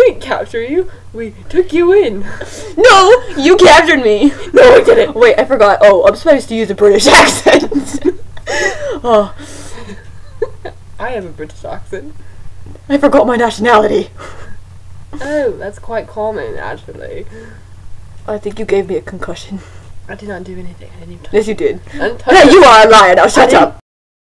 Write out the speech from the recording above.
didn't capture you. We took you in. No, you captured me. No, I didn't. Wait, I forgot. Oh, I'm supposed to use a British accent. Oh, I have a British accent. I forgot my nationality. Oh, that's quite common, actually. I think you gave me a concussion. I did not do anything. I didn't even touch Yes, you did. I didn't touch Yeah, you are a liar. Now shut up.